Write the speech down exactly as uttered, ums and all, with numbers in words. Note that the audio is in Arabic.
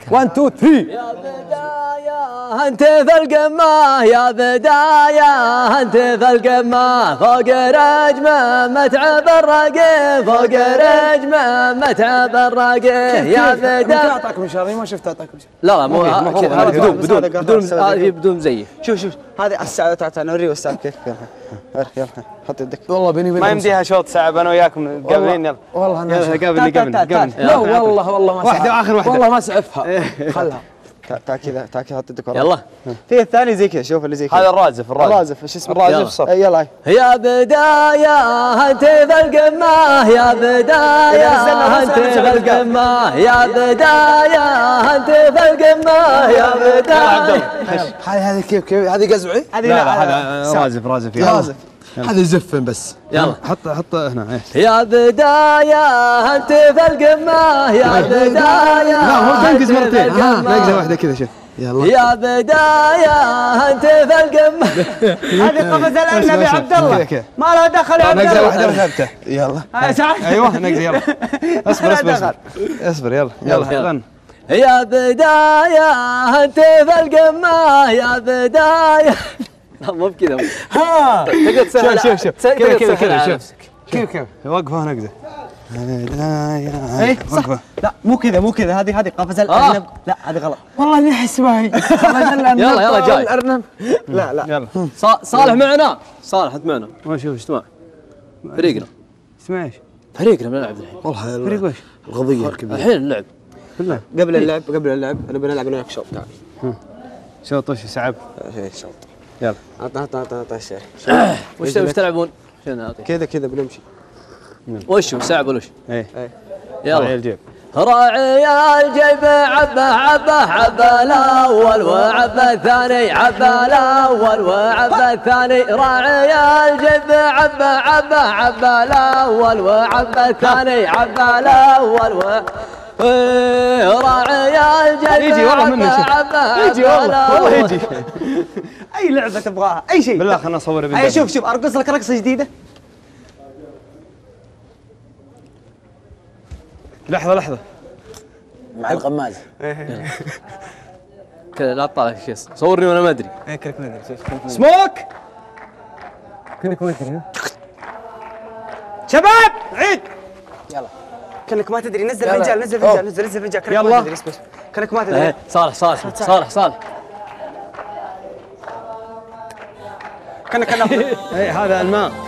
واحد اثنين ثلاثة. يا بداية انت في القمة، يا بداية انت في القمة، فوق رجمة متعب الرقي، فوق رجمة متعب الرقي. يا بداية اعطاك مشاري ما شفت اعطاك مشاري. لا لا مو كذا، هذا بدون بدون بدون هذه بدون مزيف. شوف شوف هذه الساعة تعال نوريه الساعة كيف. يلا يلا حط يدك. والله بيني وبينك ما يمديها شوط ساعة انا وياكم قابلين. يلا والله انا يلا قابلني قابلني قابلني. لا والله والله ما واحدة اخر واحدة والله ما سعفها. خلها تعال كذا تعال كذا حط يدك ورا. يلا في الثاني زي كذا، شوف اللي زي كذا. هذا الرازف الرازف الرازف ايش اسمه؟ الرازف صف. يلا يا بداية انت في القمة، يا بداية انت في القمة، يا بداية انت في القمة، يا بداية. هذه هذه كيف كيف هذه قزعي؟ هذه لا لا هذا رازف رازف رازف هذه زفن بس. يلا حط حط هنا. ايه يا بداية انت في القمة، يا بداية لا هو تنقز أنت في مرتين. ها القمة. نقزه واحده كذا شوف. يلا يا بداية انت في القمة. هذه قفز الارنب يا عبد كذا الله، كذا. ما له دخل يا عبد نقزه الله. واحده وثابته. يلا هاي تعال. ايوه نقزه يلا. اصبر اصبر اصبر اصبر يلا يلا يلا. غن. يا بداية انت في القمة، يا بداية. لا مو بكذا. ها تقدر تسهل. شوف شوف تقدر كذا كذا تسهل كذا على شوف. نفسك. كيف كيف وقفه نقزه. اي صح. لا مو كذا مو كذا، هذه هذه قفز الارنب. لا هذه غلط. والله اني احس معي. يلا يلا جاي. الارنب لا لا يلا صا- صالح معنا، صالح انت معنا. ما شوف ايش فريقنا اسمع ايش؟ فريقنا بنلعب الحين. والله فريق وش؟ القضيه الكبيره. الحين نلعب. بالله قبل اللعب قبل اللعب انا بنلعب انا وياك شوط. تعال شوط وش سعب؟ شيء شوط. يلا عطنا عطنا عطنا عطنا الشيء. وش وش تلعبون؟ عشان اعطيك. كذا كذا بنمشي. وش هو صعب ولا وش؟ ايه يلا راعي الجيب. راعي الجيب عبه عبه عبه الاول وعبه الثاني عبه الاول وعبه الثاني. راعي الجيب عبه عبه عبه الاول وعبه الثاني عبه الاول و راعي الجيب يجي والله منه شوف. يجي والله والله يجي. اي لعبه تبغاها اي شيء. بالله خلنا نصور اي فيديو. شوف شوف ارقص لك رقصه جديده. لحظه لحظه. مع الغماز كذا لا تطالع شيء، صورني وانا ما ادري. اي كلك ما ادري شوف. سموك كلك ما ادري. شباب عيد. يلا كانك ما تدري. نزل يلا. فنجان نزل فنجان نزل نزل فنجان. كانك يلا. ما تدري. اسمع كانك ما تدري. ايه صالح صالح صالح صالح. كانك انا اي هذا الماء.